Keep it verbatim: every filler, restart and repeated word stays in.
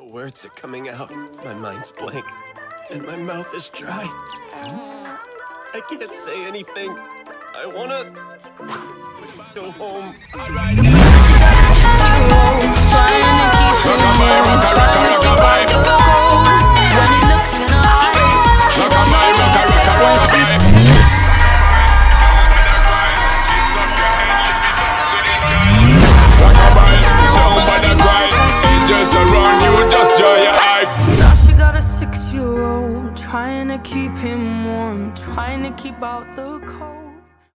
No words are coming out. My mind's blank, and my mouth is dry. I can't say anything. I wanna go home. Rockabye, rocka, rocka, rockabye. When he looks in her eyes, rockabye, rocka, rocka, rockabye. Rockabye, down by the grind. Angels around you, just dry your eye. Now she got a six-year-old, trying to keep him warm, trying to keep out the cold.